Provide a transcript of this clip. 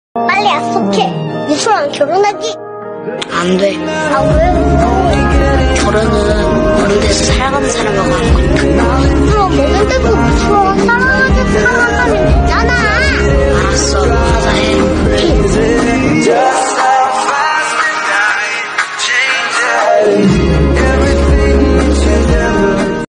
빨리 약속해. 유수랑 결혼하기. 안 돼. 아, 왜?